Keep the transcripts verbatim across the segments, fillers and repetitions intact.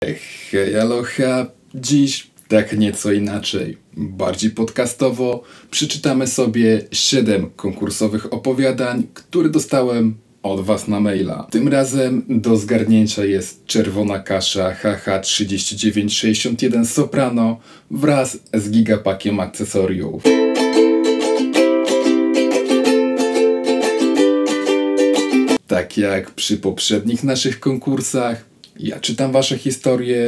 Hej, aloha. Dziś tak nieco inaczej. Bardziej podcastowo przeczytamy sobie siedem konkursowych opowiadań, które dostałem od Was na maila. Tym razem do zgarnięcia jest Czerwona Kasza H H trzydzieści dziewięć sześćdziesiąt jeden Soprano wraz z gigapakiem akcesoriów. Tak jak przy poprzednich naszych konkursach, ja czytam Wasze historie,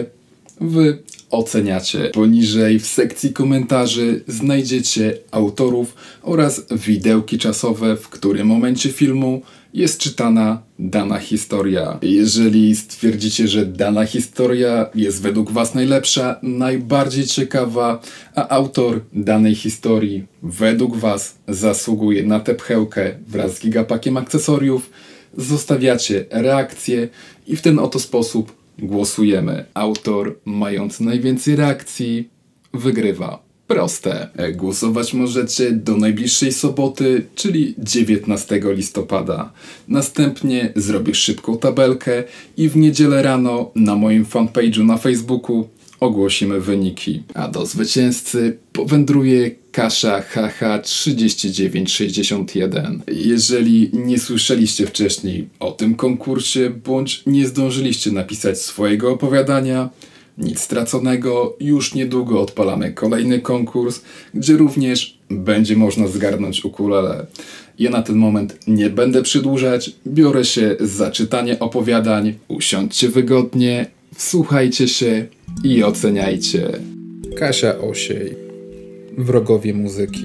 Wy oceniacie. Poniżej w sekcji komentarzy znajdziecie autorów oraz widełki czasowe, w którym momencie filmu jest czytana dana historia. Jeżeli stwierdzicie, że dana historia jest według Was najlepsza, najbardziej ciekawa, a autor danej historii według Was zasługuje na tę pchełkę wraz z gigapakiem akcesoriów, zostawiacie reakcję i w ten oto sposób głosujemy. Autor mający najwięcej reakcji wygrywa. Proste. Głosować możecie do najbliższej soboty, czyli dziewiętnastego listopada. Następnie zrobię szybką tabelkę i w niedzielę rano na moim fanpage'u na Facebooku ogłosimy wyniki. A do zwycięzcy powędruje Kasza H H trzydzieści dziewięć sześćdziesiąt jeden. Jeżeli nie słyszeliście wcześniej o tym konkursie, bądź nie zdążyliście napisać swojego opowiadania, nic straconego, już niedługo odpalamy kolejny konkurs, gdzie również będzie można zgarnąć ukulele. Ja na ten moment nie będę przedłużać, biorę się za czytanie opowiadań. Usiądźcie wygodnie, wsłuchajcie się i oceniajcie. Kasia Osiej. Wrogowie muzyki.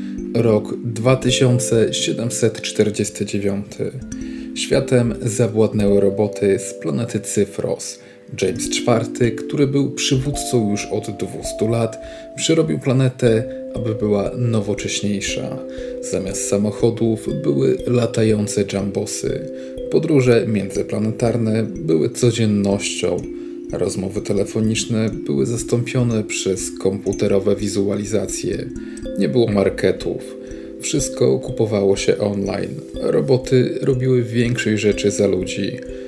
Rok dwa tysiące siedemset czterdziesty dziewiąty. Światem zawładnęły roboty z planety Cyfros. James czwarty, który był przywódcą już od dwustu lat, przerobił planetę, aby była nowocześniejsza. Zamiast samochodów były latające jambosy. Podróże międzyplanetarne były codziennością. Rozmowy telefoniczne były zastąpione przez komputerowe wizualizacje. Nie było marketów. Wszystko kupowało się online. Roboty robiły większej rzeczy za ludzi.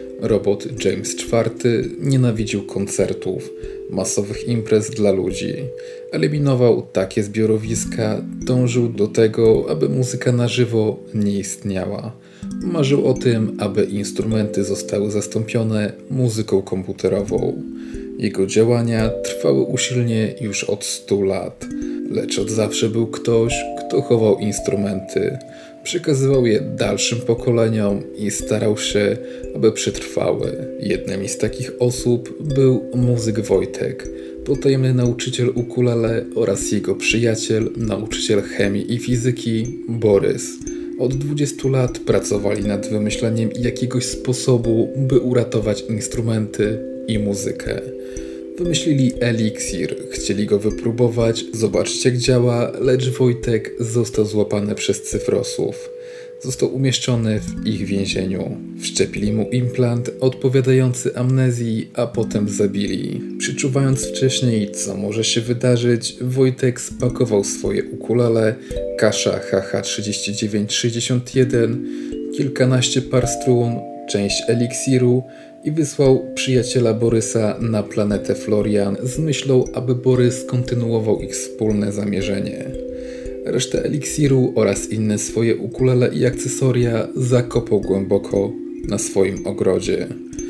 Robot James czwarty nienawidził koncertów, masowych imprez dla ludzi. Eliminował takie zbiorowiska, dążył do tego, aby muzyka na żywo nie istniała. Marzył o tym, aby instrumenty zostały zastąpione muzyką komputerową. Jego działania trwały usilnie już od stu lat, lecz od zawsze był ktoś, kto chował instrumenty. Przekazywał je dalszym pokoleniom i starał się, aby przetrwały. Jednym z takich osób był muzyk Wojtek, potajemny nauczyciel ukulele oraz jego przyjaciel, nauczyciel chemii i fizyki Borys. Od dwudziestu lat pracowali nad wymyśleniem jakiegoś sposobu, by uratować instrumenty i muzykę. Wymyślili eliksir, chcieli go wypróbować, zobaczyć jak działa, lecz Wojtek został złapany przez Cyfrosów. Został umieszczony w ich więzieniu. Wszczepili mu implant odpowiadający amnezji, a potem zabili. Przeczuwając wcześniej, co może się wydarzyć, Wojtek spakował swoje ukulele, Kasza H H trzydzieści dziewięć sześćdziesiąt jeden, kilkanaście par strun, część eliksiru i wysłał przyjaciela Borysa na planetę Florian z myślą, aby Borys kontynuował ich wspólne zamierzenie. Resztę eliksiru oraz inne swoje ukulele i akcesoria zakopał głęboko na swoim ogrodzie.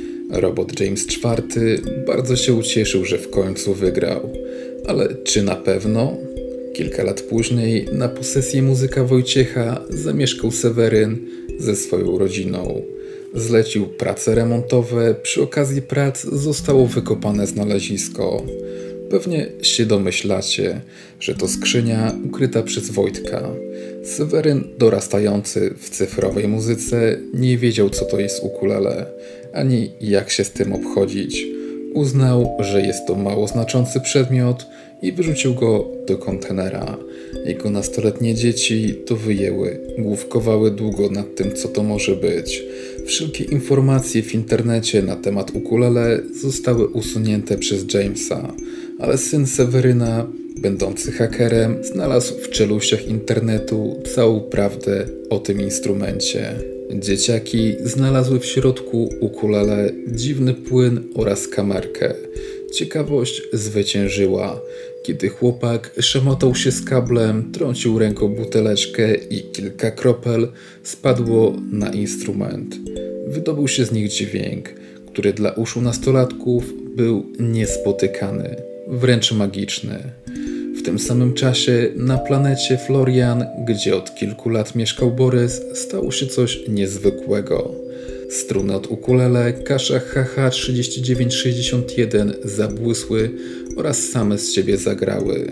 Robot James czwarty bardzo się ucieszył, że w końcu wygrał. Ale czy na pewno? Kilka lat później na posesji muzyka Wojciecha zamieszkał Seweryn ze swoją rodziną. Zlecił prace remontowe, przy okazji prac zostało wykopane znalezisko. Pewnie się domyślacie, że to skrzynia ukryta przez Wojtka. Seweryn, dorastający w cyfrowej muzyce, nie wiedział, co to jest ukulele, ani jak się z tym obchodzić. Uznał, że jest to mało znaczący przedmiot i wyrzucił go do kontenera. Jego nastoletnie dzieci to wyjęły, główkowały długo nad tym, co to może być. Wszelkie informacje w internecie na temat ukulele zostały usunięte przez Jamesa, ale syn Seweryna, będący hakerem, znalazł w czeluściach internetu całą prawdę o tym instrumencie. Dzieciaki znalazły w środku ukulele dziwny płyn oraz kamerkę. Ciekawość zwyciężyła. Kiedy chłopak szamotał się z kablem, trącił ręką buteleczkę i kilka kropel spadło na instrument. Wydobył się z nich dźwięk, który dla uszu nastolatków był niespotykany, wręcz magiczny. W tym samym czasie na planecie Florian, gdzie od kilku lat mieszkał Borys, stało się coś niezwykłego. Struny od ukulele Kasza H H trzydzieści dziewięć sześćdziesiąt jeden zabłysły oraz same z siebie zagrały.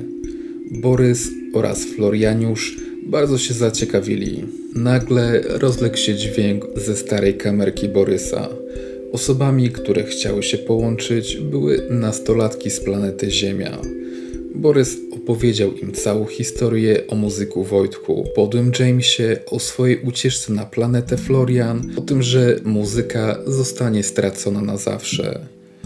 Borys oraz Florianiusz bardzo się zaciekawili. Nagle rozległ się dźwięk ze starej kamerki Borysa. Osobami, które chciały się połączyć, były nastolatki z planety Ziemia. Borys opowiedział im całą historię o muzyku Wojtku, podłym Jamesie, o swojej ucieczce na planetę Florian, o tym, że muzyka zostanie stracona na zawsze.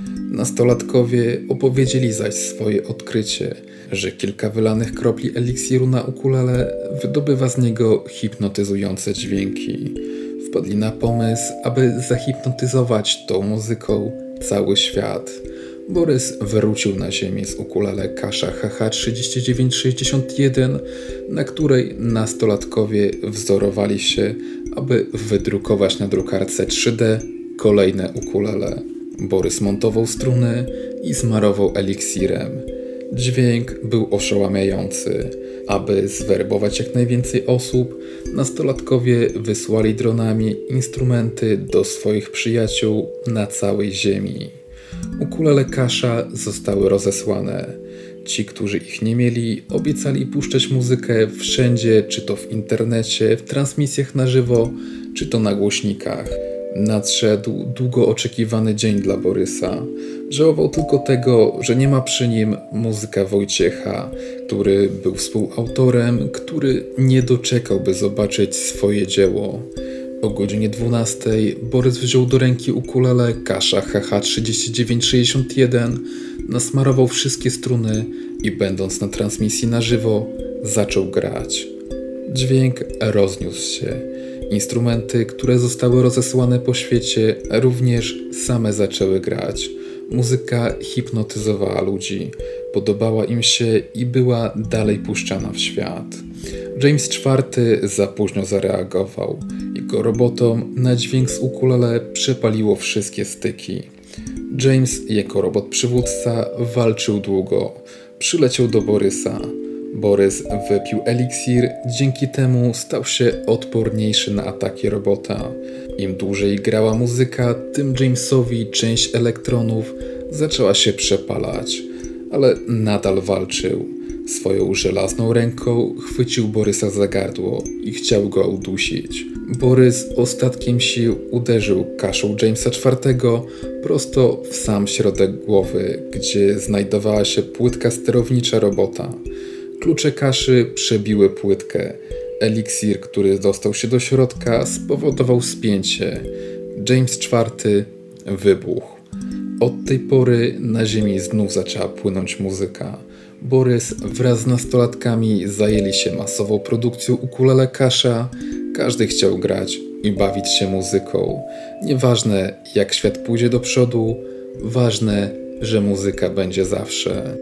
Nastolatkowie opowiedzieli zaś swoje odkrycie, że kilka wylanych kropli eliksiru na ukulele wydobywa z niego hipnotyzujące dźwięki. Wpadli na pomysł, aby zahipnotyzować tą muzyką cały świat. Borys wrócił na ziemię z ukulele Kasza H H trzydzieści dziewięć sześćdziesiąt jeden, na której nastolatkowie wzorowali się, aby wydrukować na drukarce trzy D kolejne ukulele. Borys montował struny i smarował eliksirem. Dźwięk był oszałamiający. Aby zwerbować jak najwięcej osób, nastolatkowie wysłali dronami instrumenty do swoich przyjaciół na całej ziemi. Ukulele Kasza zostały rozesłane. Ci, którzy ich nie mieli, obiecali puszczać muzykę wszędzie, czy to w internecie, w transmisjach na żywo, czy to na głośnikach. Nadszedł długo oczekiwany dzień dla Borysa. Żałował tylko tego, że nie ma przy nim muzyka Wojciecha, który był współautorem, który nie doczekał, by zobaczyć swoje dzieło. O godzinie dwunastej Borys wziął do ręki ukulele Kasza H H trzydzieści dziewięć sześćdziesiąt jeden, nasmarował wszystkie struny i będąc na transmisji na żywo, zaczął grać. Dźwięk rozniósł się. Instrumenty, które zostały rozesłane po świecie, również same zaczęły grać. Muzyka hipnotyzowała ludzi, podobała im się i była dalej puszczana w świat. James czwarty za późno zareagował. Jego robotom na dźwięk z ukulele przepaliło wszystkie styki. James, jako robot przywódca, walczył długo. Przyleciał do Borysa. Borys wypił eliksir, dzięki temu stał się odporniejszy na ataki robota. Im dłużej grała muzyka, tym Jamesowi część elektronów zaczęła się przepalać, ale nadal walczył. Swoją żelazną ręką chwycił Borysa za gardło i chciał go udusić. Borys ostatkiem sił uderzył kaszą Jamesa czwartego prosto w sam środek głowy, gdzie znajdowała się płytka sterownicza robota. Klucze kaszy przebiły płytkę. Eliksir, który dostał się do środka, spowodował spięcie. James czwarty wybuchł. Od tej pory na ziemi znów zaczęła płynąć muzyka. Borys wraz z nastolatkami zajęli się masową produkcją ukulele Kasza. Każdy chciał grać i bawić się muzyką. Nieważne, jak świat pójdzie do przodu, ważne, że muzyka będzie zawsze.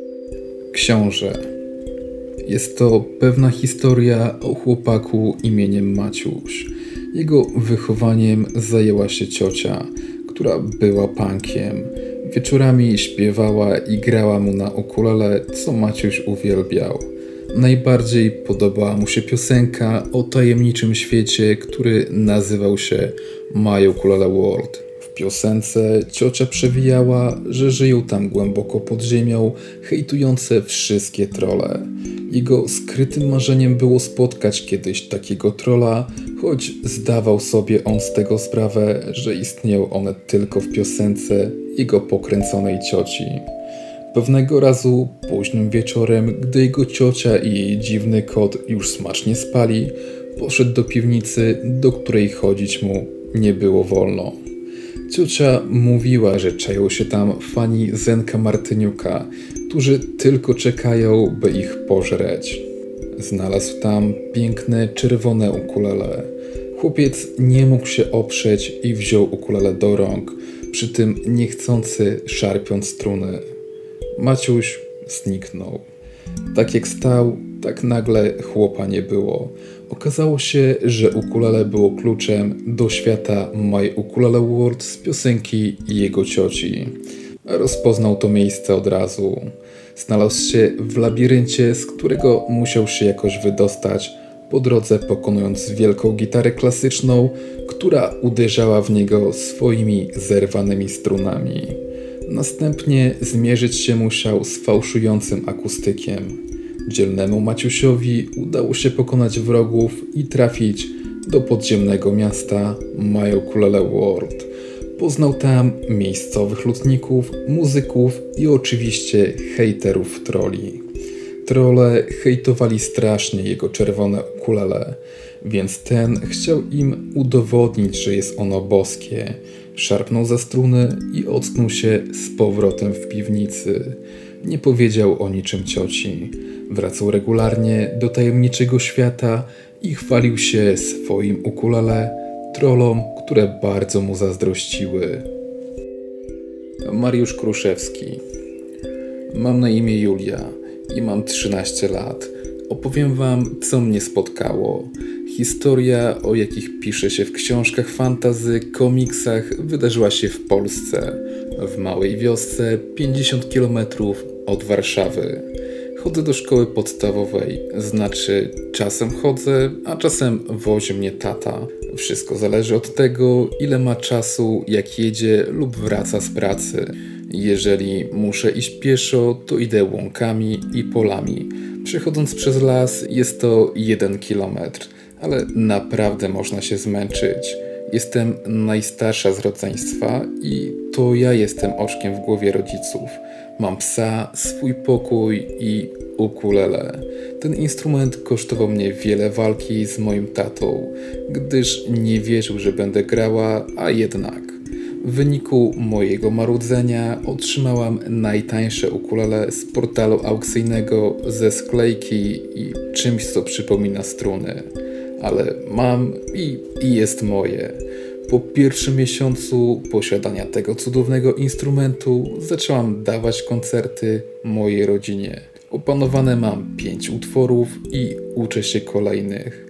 Książę. Jest to pewna historia o chłopaku imieniem Maciuś. Jego wychowaniem zajęła się ciocia, która była punkiem. Wieczorami śpiewała i grała mu na ukulele, co Maciuś uwielbiał. Najbardziej podobała mu się piosenka o tajemniczym świecie, który nazywał się My Ukulele World. W piosence ciocia przewijała, że żyją tam głęboko pod ziemią hejtujące wszystkie trolle. Jego skrytym marzeniem było spotkać kiedyś takiego trolla, choć zdawał sobie on z tego sprawę, że istnieją one tylko w piosence jego pokręconej cioci. Pewnego razu, późnym wieczorem, gdy jego ciocia i jej dziwny kot już smacznie spali, poszedł do piwnicy, do której chodzić mu nie było wolno. Ciocia mówiła, że czają się tam fani Zenka Martyniuka, którzy tylko czekają, by ich pożreć. Znalazł tam piękne czerwone ukulele. Chłopiec nie mógł się oprzeć i wziął ukulele do rąk, przy tym niechcący szarpiąc struny. Maciuś zniknął. Tak jak stał, tak nagle chłopa nie było. Okazało się, że ukulele było kluczem do świata My Ukulele World z piosenki jego cioci. Rozpoznał to miejsce od razu. Znalazł się w labiryncie, z którego musiał się jakoś wydostać, po drodze pokonując wielką gitarę klasyczną, która uderzała w niego swoimi zerwanymi strunami. Następnie zmierzyć się musiał z fałszującym akustykiem. Dzielnemu Maciusiowi udało się pokonać wrogów i trafić do podziemnego miasta My Ukulele World. Poznał tam miejscowych lutników, muzyków i oczywiście hejterów trolli. Trolle hejtowali strasznie jego czerwone ukulele, więc ten chciał im udowodnić, że jest ono boskie. Szarpnął za struny i ocknął się z powrotem w piwnicy. Nie powiedział o niczym cioci. Wracał regularnie do tajemniczego świata i chwalił się swoim ukulele trollom, które bardzo mu zazdrościły. Mariusz Kruszewski. Mam na imię Julia i mam trzynaście lat. Opowiem wam, co mnie spotkało. Historia, o jakich pisze się w książkach fantasy, komiksach, wydarzyła się w Polsce, w małej wiosce pięćdziesiąt kilometrów od Warszawy. Chodzę do szkoły podstawowej, znaczy czasem chodzę, a czasem wozi mnie tata. Wszystko zależy od tego, ile ma czasu, jak jedzie lub wraca z pracy. Jeżeli muszę iść pieszo, to idę łąkami i polami. Przechodząc przez las jest to jeden kilometr, ale naprawdę można się zmęczyć. Jestem najstarsza z rodzeństwa i to ja jestem oczkiem w głowie rodziców. Mam psa, swój pokój i ukulele. Ten instrument kosztował mnie wiele walki z moim tatą, gdyż nie wierzył, że będę grała, a jednak. W wyniku mojego marudzenia otrzymałam najtańsze ukulele z portalu aukcyjnego ze sklejki i czymś, co przypomina struny. Ale mam i, i jest moje. Po pierwszym miesiącu posiadania tego cudownego instrumentu zaczęłam dawać koncerty mojej rodzinie. Opanowane mam pięć utworów i uczę się kolejnych.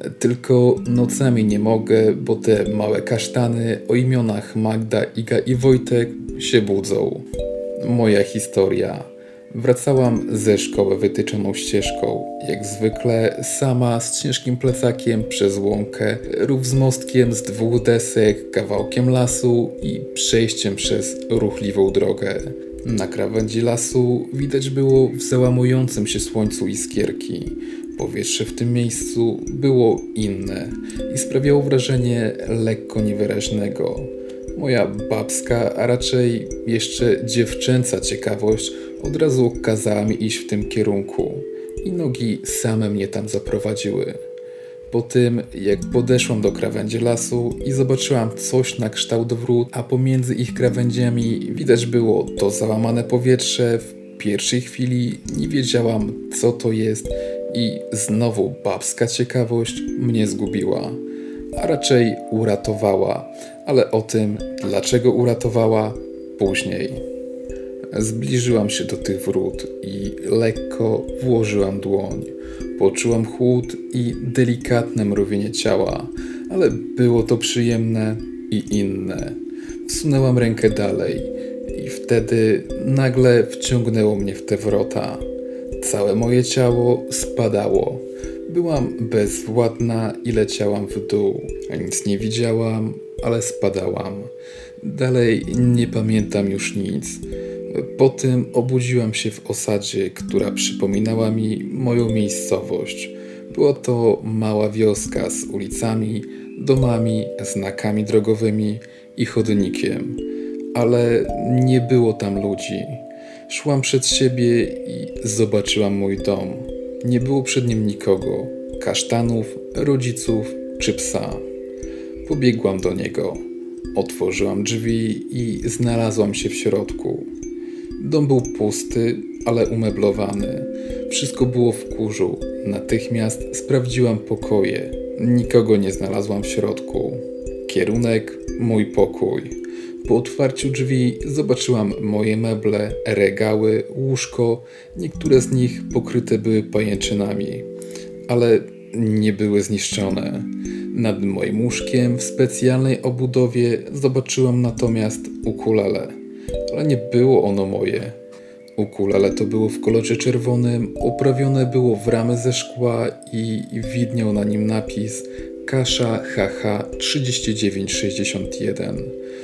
Tylko nocami nie mogę, bo te małe kasztany o imionach Magda, Iga i Wojtek się budzą. Moja historia. Wracałam ze szkoły wytyczoną ścieżką, jak zwykle sama z ciężkim plecakiem przez łąkę, rów z mostkiem z dwóch desek, kawałkiem lasu i przejściem przez ruchliwą drogę. Na krawędzi lasu widać było w załamującym się słońcu iskierki. Powietrze w tym miejscu było inne i sprawiało wrażenie lekko niewyraźnego. Moja babska, a raczej jeszcze dziewczęca ciekawość od razu kazała mi iść w tym kierunku i nogi same mnie tam zaprowadziły. Po tym, jak podeszłam do krawędzi lasu i zobaczyłam coś na kształt wrót, a pomiędzy ich krawędziami widać było to załamane powietrze, w pierwszej chwili nie wiedziałam, co to jest i znowu babska ciekawość mnie zgubiła, a raczej uratowała, ale o tym, dlaczego uratowała, później. Zbliżyłam się do tych wrót i lekko włożyłam dłoń. Poczułam chłód i delikatne mrowienie ciała, ale było to przyjemne i inne. Wsunęłam rękę dalej i wtedy nagle wciągnęło mnie w te wrota. Całe moje ciało spadało. Byłam bezwładna i leciałam w dół. Nic nie widziałam, ale spadałam. Dalej nie pamiętam już nic. Po tym obudziłam się w osadzie, która przypominała mi moją miejscowość. Była to mała wioska z ulicami, domami, znakami drogowymi i chodnikiem. Ale nie było tam ludzi. Szłam przed siebie i zobaczyłam mój dom. Nie było przed nim nikogo, kasztanów, rodziców czy psa. Pobiegłam do niego. Otworzyłam drzwi i znalazłam się w środku. Dom był pusty, ale umeblowany. Wszystko było w kurzu. Natychmiast sprawdziłam pokoje. Nikogo nie znalazłam w środku. Kierunek mój pokój. Po otwarciu drzwi zobaczyłam moje meble, regały, łóżko. Niektóre z nich pokryte były pajęczynami, ale nie były zniszczone. Nad moim łóżkiem w specjalnej obudowie zobaczyłam natomiast ukulele, ale nie było ono moje. Ukulele to było w kolorze czerwonym, oprawione było w ramę ze szkła i widniał na nim napis Kasza H H trzydzieści dziewięć sześćdziesiąt jeden.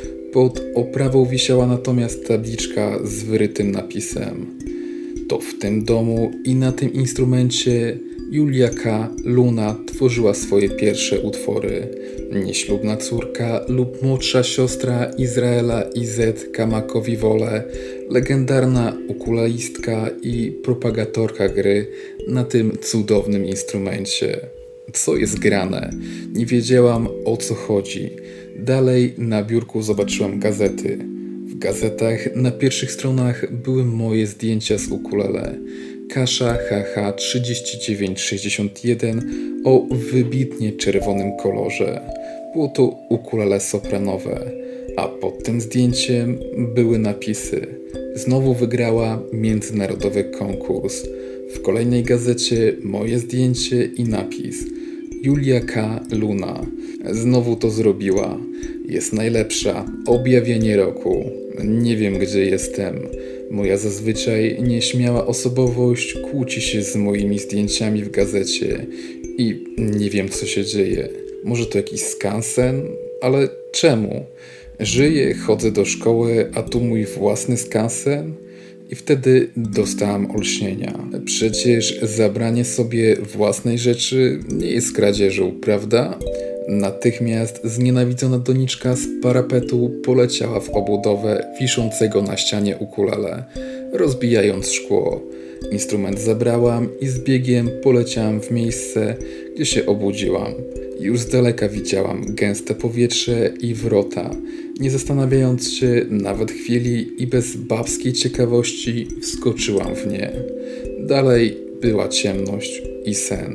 Pod oprawą wisiała natomiast tabliczka z wyrytym napisem. To w tym domu i na tym instrumencie Julia K. Luna tworzyła swoje pierwsze utwory. Nieślubna córka lub młodsza siostra Izraela I Z Kamakowiwole, legendarna ukulelistka i propagatorka gry na tym cudownym instrumencie. Co jest grane? Nie wiedziałam, o co chodzi. Dalej na biurku zobaczyłam gazety. W gazetach na pierwszych stronach były moje zdjęcia z ukulele. Kasza H H trzydzieści dziewięć sześćdziesiąt jeden o wybitnie czerwonym kolorze. Było to ukulele sopranowe, a pod tym zdjęciem były napisy. Znowu wygrała międzynarodowy konkurs. W kolejnej gazecie moje zdjęcie i napis. Julia K. Luna. Znowu to zrobiła. Jest najlepsza. Objawienie roku. Nie wiem, gdzie jestem. Moja zazwyczaj nieśmiała osobowość kłóci się z moimi zdjęciami w gazecie i nie wiem, co się dzieje. Może to jakiś skansen? Ale czemu? Żyję, chodzę do szkoły, a tu mój własny skansen? I wtedy dostałam olśnienia. Przecież zabranie sobie własnej rzeczy nie jest kradzieżą, prawda? Natychmiast znienawidzona doniczka z parapetu poleciała w obudowę wiszącego na ścianie ukulele, rozbijając szkło. Instrument zabrałam i z biegiem poleciałam w miejsce, gdzie się obudziłam. Już z daleka widziałam gęste powietrze i wrota. Nie zastanawiając się nawet chwili i bez babskiej ciekawości wskoczyłam w nie. Dalej była ciemność i sen.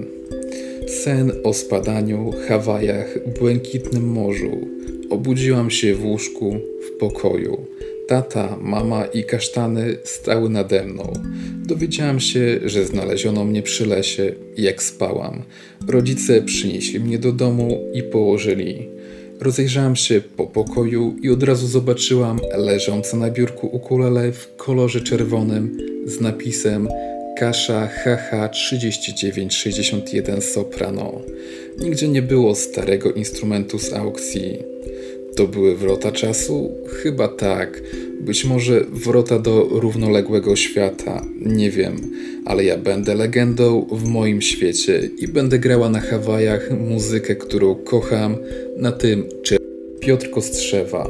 Sen o spadaniu, Hawajach, błękitnym morzu. Obudziłam się w łóżku, w pokoju. Tata, mama i kasztany stały nade mną. Dowiedziałam się, że znaleziono mnie przy lesie, jak spałam. Rodzice przynieśli mnie do domu i położyli. Rozejrzałam się po pokoju i od razu zobaczyłam leżące na biurku ukulele w kolorze czerwonym z napisem Kasza H H trzydzieści dziewięć sześćdziesiąt jeden soprano. Nigdzie nie było starego instrumentu z aukcji. To były wrota czasu? Chyba tak. Być może wrota do równoległego świata. Nie wiem. Ale ja będę legendą w moim świecie i będę grała na Hawajach muzykę, którą kocham, na tym czy Piotr Kostrzewa.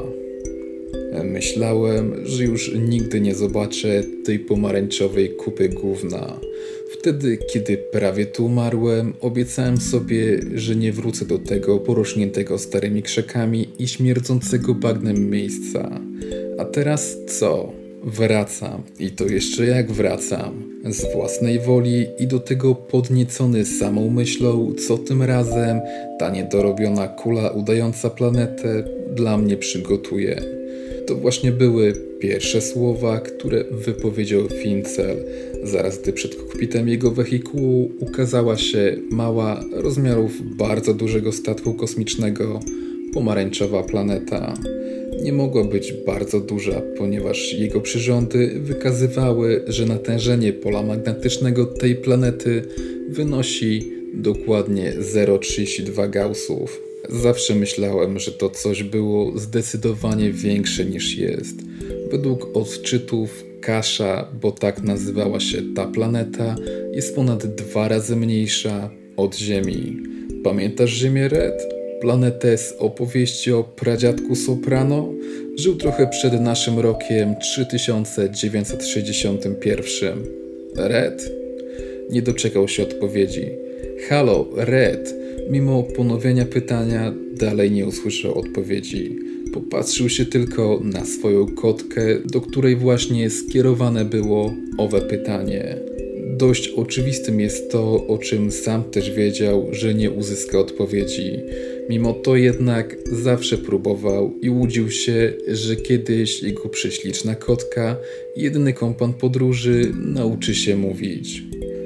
Myślałem, że już nigdy nie zobaczę tej pomarańczowej kupy gówna. Wtedy, kiedy prawie tu umarłem, obiecałem sobie, że nie wrócę do tego porośniętego starymi krzakami i śmierdzącego bagnem miejsca. A teraz co? Wracam. I to jeszcze jak wracam. Z własnej woli i do tego podniecony samą myślą, co tym razem ta niedorobiona kula udająca planetę dla mnie przygotuje. To właśnie były pierwsze słowa, które wypowiedział Fincel, zaraz gdy przed kokpitem jego wehikułu ukazała się mała, rozmiarów bardzo dużego statku kosmicznego, pomarańczowa planeta. Nie mogła być bardzo duża, ponieważ jego przyrządy wykazywały, że natężenie pola magnetycznego tej planety wynosi dokładnie zero przecinek trzydzieści dwa gaussów. Zawsze myślałem, że to coś było zdecydowanie większe niż jest. Według odczytów Kasza, bo tak nazywała się ta planeta, jest ponad dwa razy mniejsza od Ziemi. Pamiętasz Ziemię Red? Planetę z opowieści o pradziadku Soprano? Żył trochę przed naszym rokiem trzy tysiące dziewięćset sześćdziesiątym pierwszym. Red? Nie doczekał się odpowiedzi. Halo, Red! Mimo ponowienia pytania dalej nie usłyszał odpowiedzi. Popatrzył się tylko na swoją kotkę, do której właśnie skierowane było owe pytanie. Dość oczywistym jest to, o czym sam też wiedział, że nie uzyska odpowiedzi. Mimo to jednak zawsze próbował i łudził się, że kiedyś jego prześliczna kotka, jedyny kompan podróży, nauczy się mówić.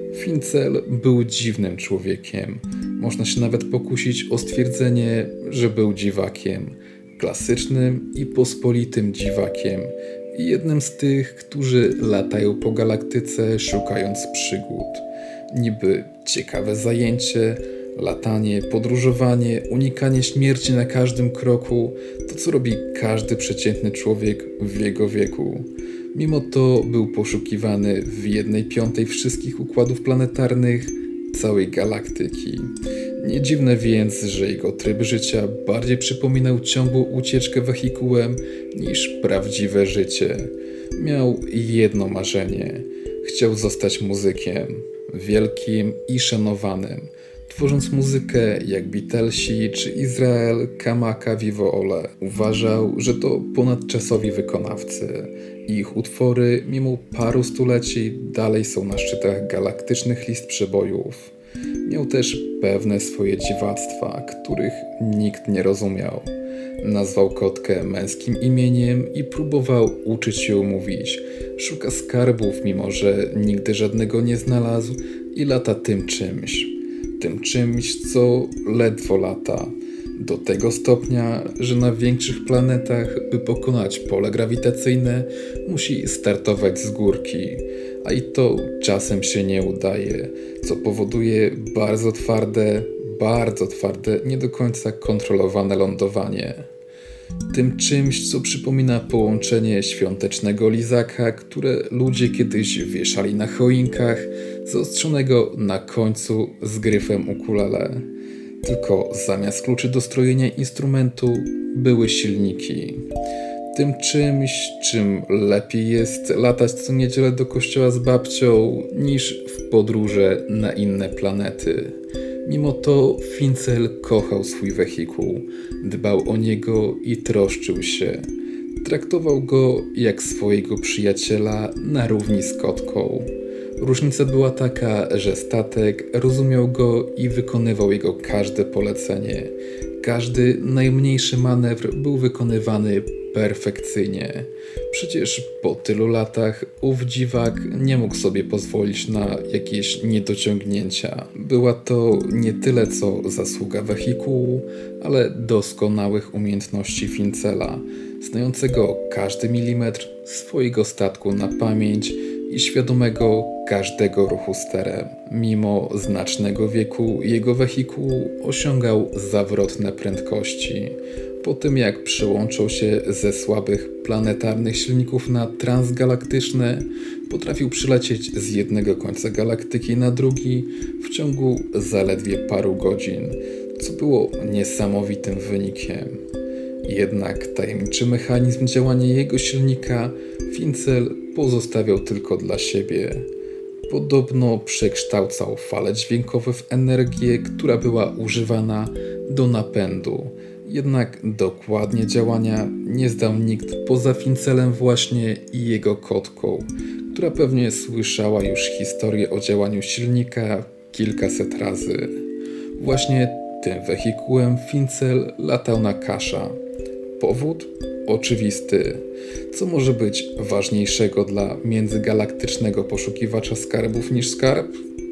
Fincel był dziwnym człowiekiem. Można się nawet pokusić o stwierdzenie, że był dziwakiem. Klasycznym i pospolitym dziwakiem. Jednym z tych, którzy latają po galaktyce szukając przygód. Niby ciekawe zajęcie, latanie, podróżowanie, unikanie śmierci na każdym kroku, to co robi każdy przeciętny człowiek w jego wieku. Mimo to był poszukiwany w jednej piątej wszystkich układów planetarnych całej galaktyki. Nie dziwne więc, że jego tryb życia bardziej przypominał ciągłą ucieczkę wehikułem niż prawdziwe życie. Miał jedno marzenie. Chciał zostać muzykiem, wielkim i szanowanym, tworząc muzykę jak Beatlesi czy Izrael Kamaka Vivo Ole. Uważał, że to ponadczasowi wykonawcy. Ich utwory, mimo paru stuleci, dalej są na szczytach galaktycznych list przebojów. Miał też pewne swoje dziwactwa, których nikt nie rozumiał. Nazwał kotkę męskim imieniem i próbował uczyć ją mówić. Szuka skarbów, mimo że nigdy żadnego nie znalazł i lata tym czymś. Tym czymś, co ledwo lata. Do tego stopnia, że na większych planetach, by pokonać pole grawitacyjne, musi startować z górki. A i to czasem się nie udaje, co powoduje bardzo twarde, bardzo twarde, nie do końca kontrolowane lądowanie. Tym czymś, co przypomina połączenie świątecznego lizaka, które ludzie kiedyś wieszali na choinkach, zaostrzonego na końcu z gryfem ukulele. Tylko zamiast kluczy do strojenia instrumentu były silniki. Tym czymś, czym lepiej jest latać co niedzielę do kościoła z babcią, niż w podróże na inne planety. Mimo to Fincel kochał swój wehikuł, dbał o niego i troszczył się. Traktował go jak swojego przyjaciela na równi z kotką. Różnica była taka, że statek rozumiał go i wykonywał jego każde polecenie. Każdy najmniejszy manewr był wykonywany perfekcyjnie. Przecież po tylu latach ów dziwak nie mógł sobie pozwolić na jakieś niedociągnięcia. Była to nie tyle co zasługa wehikułu, ale doskonałych umiejętności Fincela, znającego każdy milimetr swojego statku na pamięć i świadomego każdego ruchu sterem. Mimo znacznego wieku jego wehikuł osiągał zawrotne prędkości. Po tym jak przyłączał się ze słabych planetarnych silników na transgalaktyczne, potrafił przylecieć z jednego końca galaktyki na drugi w ciągu zaledwie paru godzin, co było niesamowitym wynikiem. Jednak tajemniczy mechanizm działania jego silnika Fincel pozostawiał tylko dla siebie. Podobno przekształcał fale dźwiękowe w energię, która była używana do napędu. Jednak dokładnie działania nie zdał nikt poza Fincelem właśnie i jego kotką, która pewnie słyszała już historię o działaniu silnika kilkaset razy. Właśnie tym wehikułem Fincel latał na Kasza. Powód? Oczywisty. Co może być ważniejszego dla międzygalaktycznego poszukiwacza skarbów niż skarb?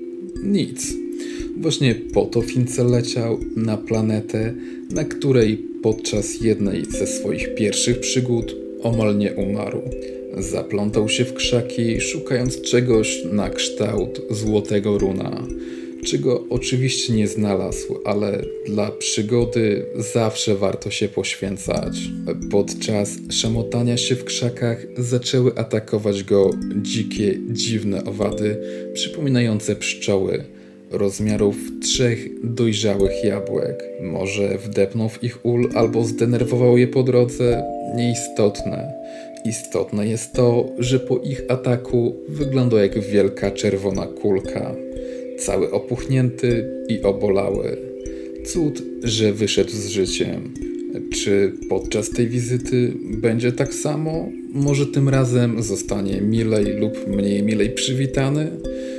Nic. Właśnie po to Fincel leciał na planetę, na której podczas jednej ze swoich pierwszych przygód omal nie umarł. Zaplątał się w krzaki, szukając czegoś na kształt złotego runa, czego oczywiście nie znalazł, ale dla przygody zawsze warto się poświęcać. Podczas szamotania się w krzakach zaczęły atakować go dzikie, dziwne owady, przypominające pszczoły, rozmiarów trzech dojrzałych jabłek. Może wdepnął w ich ul albo zdenerwował je po drodze? Nieistotne. Istotne jest to, że po ich ataku wyglądał jak wielka czerwona kulka. Cały opuchnięty i obolały. Cud, że wyszedł z życiem. Czy podczas tej wizyty będzie tak samo? Może tym razem zostanie milej lub mniej milej przywitany?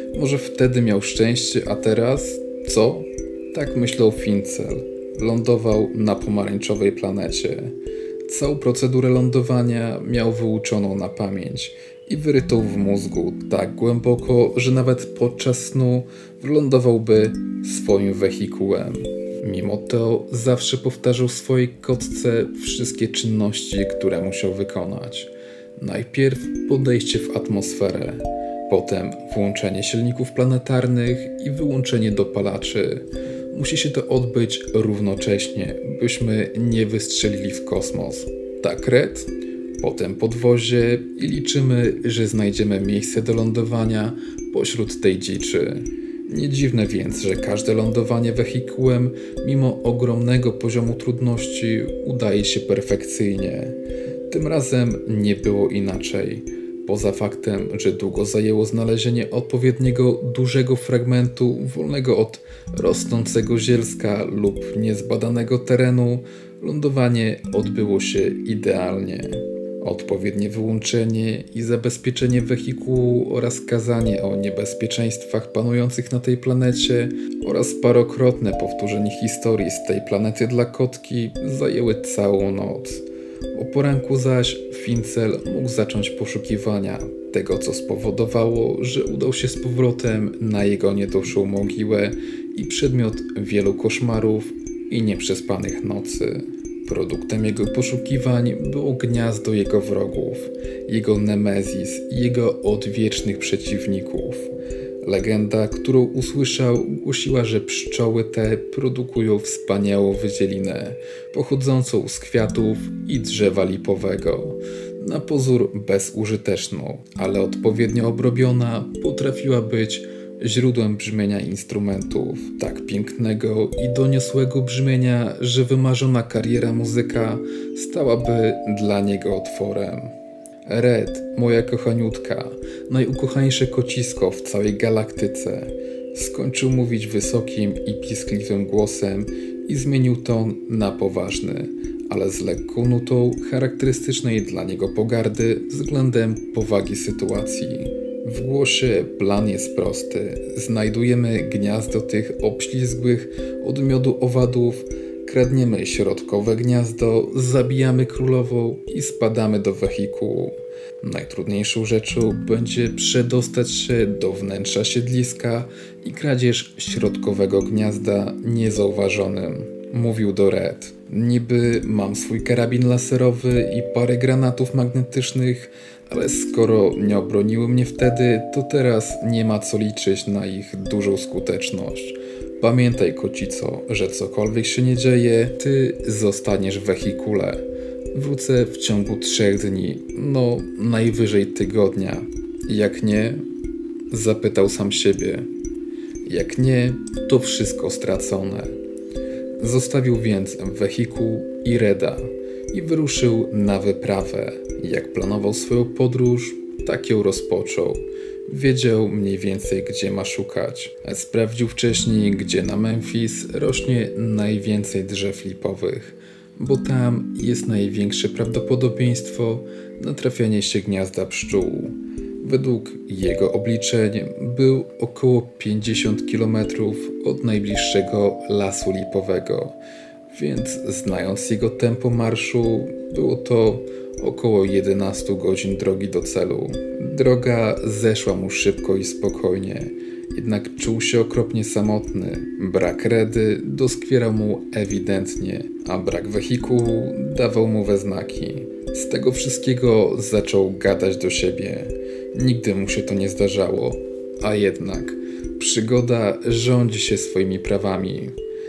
Może wtedy miał szczęście, a teraz co? Tak myślał Fincel. Lądował na pomarańczowej planecie. Całą procedurę lądowania miał wyuczoną na pamięć i wyrytą w mózgu tak głęboko, że nawet podczas snu wylądowałby swoim wehikułem. Mimo to zawsze powtarzał swojej kotce wszystkie czynności, które musiał wykonać. Najpierw podejście w atmosferę, potem włączenie silników planetarnych i wyłączenie dopalaczy. Musi się to odbyć równocześnie, byśmy nie wystrzelili w kosmos. Tak, Red? Potem podwozie i liczymy, że znajdziemy miejsce do lądowania pośród tej dziczy. Nie dziwne więc, że każde lądowanie wehikułem, mimo ogromnego poziomu trudności, udaje się perfekcyjnie. Tym razem nie było inaczej. Poza faktem, że długo zajęło znalezienie odpowiedniego dużego fragmentu wolnego od rosnącego zielska lub niezbadanego terenu, lądowanie odbyło się idealnie. Odpowiednie wyłączenie i zabezpieczenie wehikułu oraz kazanie o niebezpieczeństwach panujących na tej planecie oraz parokrotne powtórzenie historii z tej planety dla kotki zajęły całą noc. O poranku zaś Fincel mógł zacząć poszukiwania tego, co spowodowało, że udał się z powrotem na jego niedoszłą mogiłę i przedmiot wielu koszmarów i nieprzespanych nocy. Produktem jego poszukiwań było gniazdo jego wrogów, jego nemezis i jego odwiecznych przeciwników. Legenda, którą usłyszał, głosiła, że pszczoły te produkują wspaniałą wydzielinę, pochodzącą z kwiatów i drzewa lipowego. Na pozór bezużyteczną, ale odpowiednio obrobiona, potrafiła być źródłem brzmienia instrumentów, tak pięknego i doniosłego brzmienia, że wymarzona kariera muzyka stałaby dla niego otworem. Red, moja kochaniutka, najukochańsze kocisko w całej galaktyce. Skończył mówić wysokim i piskliwym głosem i zmienił ton na poważny, ale z lekką nutą charakterystycznej dla niego pogardy względem powagi sytuacji. W głosie plan jest prosty. Znajdujemy gniazdo tych obślizgłych od miodu owadów, kradniemy środkowe gniazdo, zabijamy królową i spadamy do wehikułu. Najtrudniejszą rzeczą będzie przedostać się do wnętrza siedliska i kradzież środkowego gniazda niezauważonym. Mówił do Red. Niby mam swój karabin laserowy i parę granatów magnetycznych, ale skoro nie obroniły mnie wtedy, to teraz nie ma co liczyć na ich dużą skuteczność. Pamiętaj, kocico, że cokolwiek się nie dzieje, ty zostaniesz w wehikule. Wrócę w ciągu trzech dni, no najwyżej tygodnia. Jak nie? Zapytał sam siebie. Jak nie, to wszystko stracone. Zostawił więc wehikuł i Reda i wyruszył na wyprawę. Jak planował swoją podróż, tak ją rozpoczął. Wiedział mniej więcej, gdzie ma szukać. Sprawdził wcześniej, gdzie na Memphis rośnie najwięcej drzew lipowych, bo tam jest największe prawdopodobieństwo na trafienie się gniazda pszczół. Według jego obliczeń był około pięćdziesiąt kilometrów od najbliższego lasu lipowego, więc znając jego tempo marszu, było to około jedenaście godzin drogi do celu. Droga zeszła mu szybko i spokojnie, jednak czuł się okropnie samotny. Brak Redy doskwierał mu ewidentnie, a brak wehikułu dawał mu we znaki. Z tego wszystkiego zaczął gadać do siebie. Nigdy mu się to nie zdarzało, a jednak przygoda rządzi się swoimi prawami.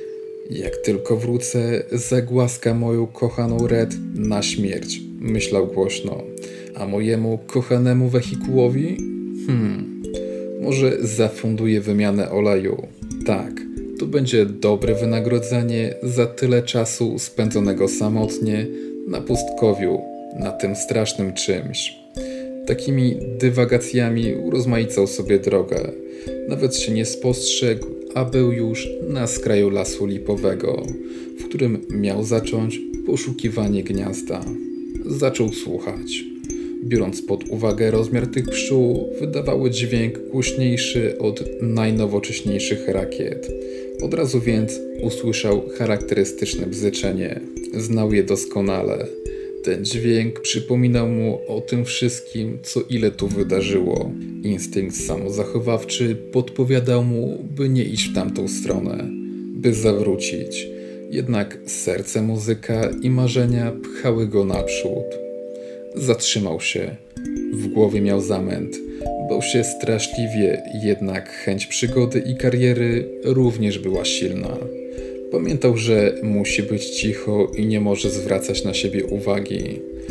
Jak tylko wrócę, zagłaska moją kochaną Red na śmierć, myślał głośno. A mojemu kochanemu wehikułowi? Hmm, może zafunduję wymianę oleju. Tak, to będzie dobre wynagrodzenie za tyle czasu spędzonego samotnie na pustkowiu, na tym strasznym czymś. Takimi dywagacjami urozmaicał sobie drogę. Nawet się nie spostrzegł, a był już na skraju lasu lipowego, w którym miał zacząć poszukiwanie gniazda. Zaczął słuchać. Biorąc pod uwagę rozmiar tych pszczół, wydawały dźwięk głośniejszy od najnowocześniejszych rakiet. Od razu więc usłyszał charakterystyczne bzyczenie. Znał je doskonale. Ten dźwięk przypominał mu o tym wszystkim, co ile tu wydarzyło. Instynkt samozachowawczy podpowiadał mu, by nie iść w tamtą stronę, by zawrócić. Jednak serce, muzyka i marzenia pchały go naprzód. Zatrzymał się. W głowie miał zamęt. Bał się straszliwie, jednak chęć przygody i kariery również była silna. Pamiętał, że musi być cicho i nie może zwracać na siebie uwagi.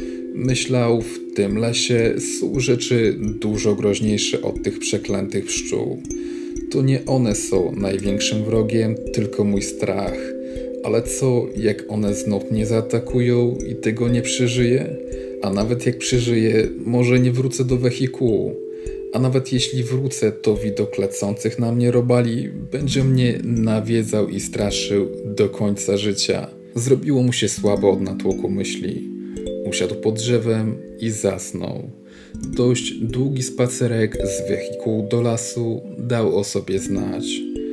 Myślał, w tym lesie są rzeczy dużo groźniejsze od tych przeklętych pszczół. To nie one są największym wrogiem, tylko mój strach. Ale co, jak one znów mnie zaatakują i tego nie przeżyję? A nawet jak przeżyję, może nie wrócę do wehikułu. A nawet jeśli wrócę, to widok lecących na mnie robali będzie mnie nawiedzał i straszył do końca życia. Zrobiło mu się słabo od natłoku myśli. Usiadł pod drzewem i zasnął. Dość długi spacerek z wehikułu do lasu dał o sobie znać.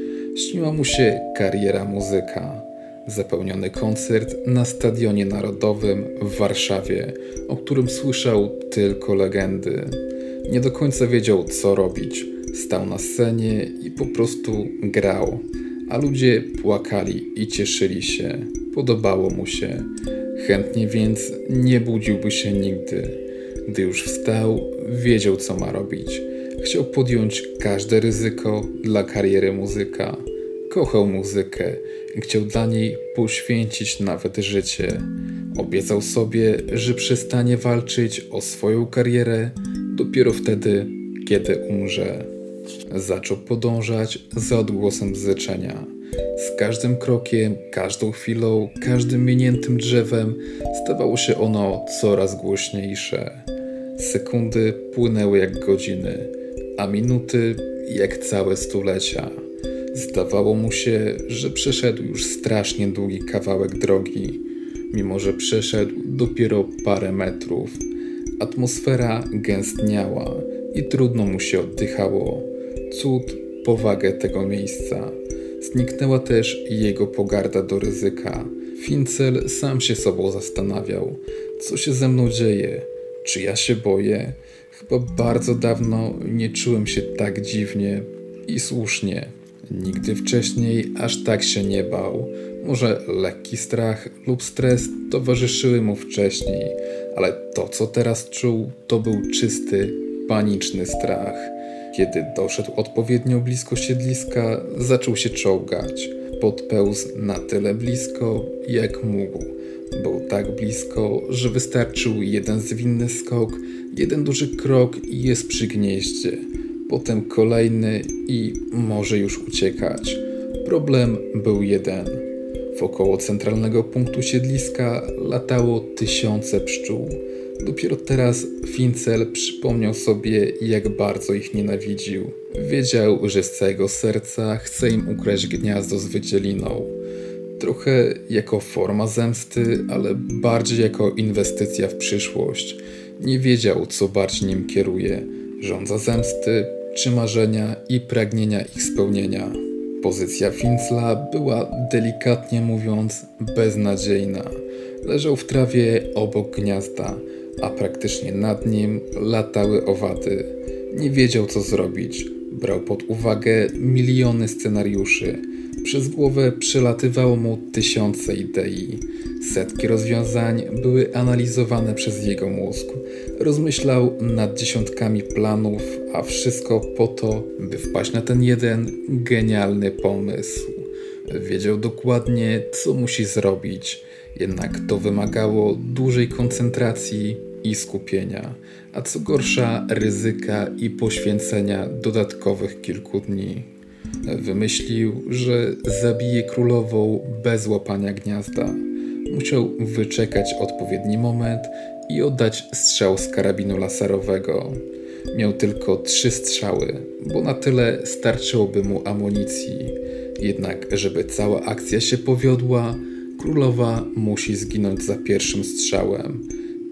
Śniła mu się kariera muzyka. Zapełniony koncert na Stadionie Narodowym w Warszawie, o którym słyszał tylko legendy. Nie do końca wiedział, co robić. Stał na scenie i po prostu grał. A ludzie płakali i cieszyli się. Podobało mu się. Chętnie więc nie budziłby się nigdy. Gdy już wstał, wiedział, co ma robić. Chciał podjąć każde ryzyko dla kariery muzyka. Kochał muzykę i chciał dla niej poświęcić nawet życie. Obiecał sobie, że przestanie walczyć o swoją karierę dopiero wtedy, kiedy umrze. Zaczął podążać za odgłosem bzyczenia. Z każdym krokiem, każdą chwilą, każdym miniętym drzewem stawało się ono coraz głośniejsze. Sekundy płynęły jak godziny, a minuty jak całe stulecia. Zdawało mu się, że przeszedł już strasznie długi kawałek drogi, mimo że przeszedł dopiero parę metrów. Atmosfera gęstniała i trudno mu się oddychało. Cud powagę tego miejsca. Zniknęła też jego pogarda do ryzyka. Fincel sam się sobą zastanawiał, co się ze mną dzieje, czy ja się boję. Chyba bardzo dawno nie czułem się tak dziwnie i słusznie. Nigdy wcześniej aż tak się nie bał. Może lekki strach lub stres towarzyszyły mu wcześniej, ale to, co teraz czuł, to był czysty, paniczny strach. Kiedy doszedł odpowiednio blisko siedliska, zaczął się czołgać. Podpełzł na tyle blisko, jak mógł. Był tak blisko, że wystarczył jeden zwinny skok, jeden duży krok i jest przy gnieździe. Potem kolejny i może już uciekać. Problem był jeden. Wokoło centralnego punktu siedliska latało tysiące pszczół. Dopiero teraz Fincel przypomniał sobie, jak bardzo ich nienawidził. Wiedział, że z całego serca chce im ukraść gniazdo z wydzieliną. Trochę jako forma zemsty, ale bardziej jako inwestycja w przyszłość. Nie wiedział, co bardziej nim kieruje. Żądza zemsty, czy marzenia i pragnienia ich spełnienia. Pozycja Fincla była, delikatnie mówiąc, beznadziejna. Leżał w trawie obok gniazda, a praktycznie nad nim latały owady. Nie wiedział, co zrobić. Brał pod uwagę miliony scenariuszy. Przez głowę przelatywało mu tysiące idei. Setki rozwiązań były analizowane przez jego mózg. Rozmyślał nad dziesiątkami planów, a wszystko po to, by wpaść na ten jeden genialny pomysł. Wiedział dokładnie, co musi zrobić, jednak to wymagało dużej koncentracji i skupienia, a co gorsza ryzyka i poświęcenia dodatkowych kilku dni. Wymyślił, że zabije królową bez łapania gniazda. Musiał wyczekać odpowiedni moment i oddać strzał z karabinu laserowego. Miał tylko trzy strzały, bo na tyle starczyłoby mu amunicji. Jednak, żeby cała akcja się powiodła, królowa musi zginąć za pierwszym strzałem.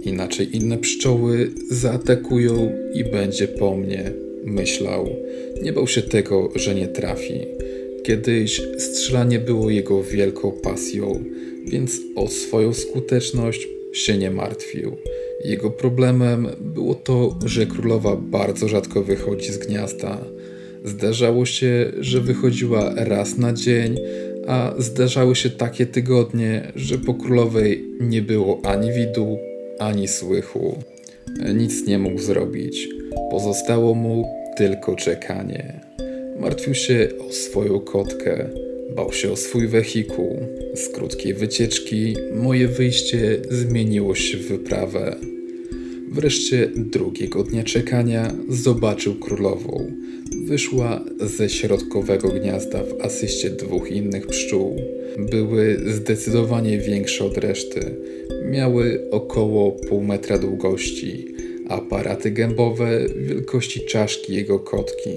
Inaczej inne pszczoły zaatakują i będzie po mnie, myślał. Nie bał się tego, że nie trafi. Kiedyś strzelanie było jego wielką pasją, więc o swoją skuteczność się nie martwił. Jego problemem było to, że królowa bardzo rzadko wychodzi z gniazda. Zdarzało się, że wychodziła raz na dzień, a zdarzały się takie tygodnie, że po królowej nie było ani widu, ani słychu. Nic nie mógł zrobić. Pozostało mu tylko czekanie. Martwił się o swoją kotkę. Bał się o swój wehikuł. Z krótkiej wycieczki moje wyjście zmieniło się w wyprawę. Wreszcie drugiego dnia czekania zobaczył królową. Wyszła ze środkowego gniazda w asyście dwóch innych pszczół. Były zdecydowanie większe od reszty. Miały około pół metra długości, aparaty gębowe wielkości czaszki jego kotki.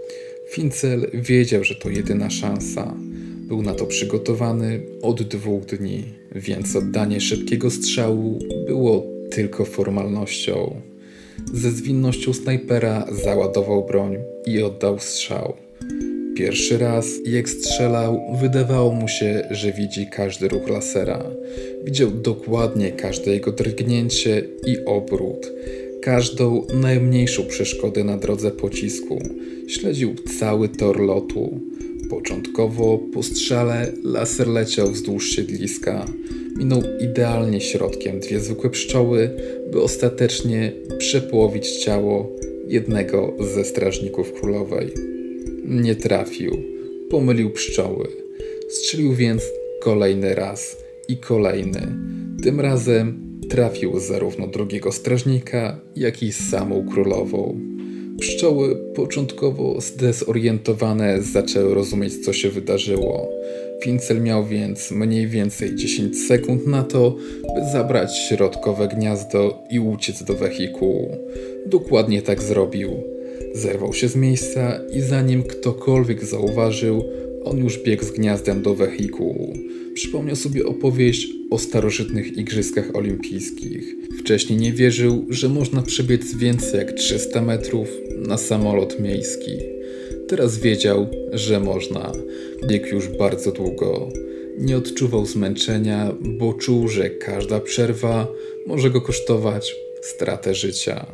Fincel wiedział, że to jedyna szansa. Był na to przygotowany od dwóch dni, więc oddanie szybkiego strzału było tylko formalnością. Ze zwinnością snajpera załadował broń i oddał strzał. Pierwszy raz, jak strzelał, wydawało mu się, że widzi każdy ruch lasera. Widział dokładnie każde jego drgnięcie i obrót, każdą najmniejszą przeszkodę na drodze pocisku. Śledził cały tor lotu. Początkowo po strzale laser leciał wzdłuż siedliska. Minął idealnie środkiem dwie zwykłe pszczoły, by ostatecznie przepołowić ciało jednego ze strażników królowej. Nie trafił. Pomylił pszczoły. Strzelił więc kolejny raz i kolejny. Tym razem trafił zarówno drugiego strażnika, jak i samą królową. Pszczoły, początkowo zdezorientowane, zaczęły rozumieć, co się wydarzyło. Fincel miał więc mniej więcej dziesięć sekund na to, by zabrać środkowe gniazdo i uciec do wehikułu. Dokładnie tak zrobił. Zerwał się z miejsca i zanim ktokolwiek zauważył, on już biegł z gniazdem do wehikułu. Przypomniał sobie opowieść o starożytnych igrzyskach olimpijskich. Wcześniej nie wierzył, że można przebiec więcej jak trzysta metrów na samolot miejski. Teraz wiedział, że można. Biegł już bardzo długo. Nie odczuwał zmęczenia, bo czuł, że każda przerwa może go kosztować stratę życia.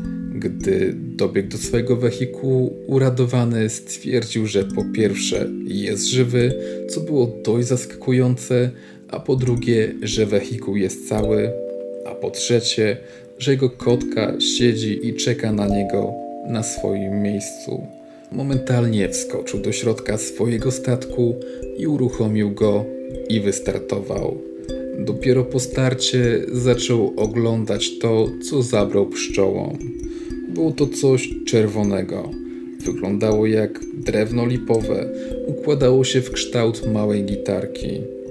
Gdy dobiegł do swojego wehikułu, uradowany stwierdził, że po pierwsze jest żywy, co było dość zaskakujące, a po drugie, że wehikuł jest cały, a po trzecie, że jego kotka siedzi i czeka na niego na swoim miejscu. Momentalnie wskoczył do środka swojego statku i uruchomił go i wystartował. Dopiero po starcie zaczął oglądać to, co zabrał pszczołom. Było to coś czerwonego. Wyglądało jak drewno lipowe. Układało się w kształt małej gitarki.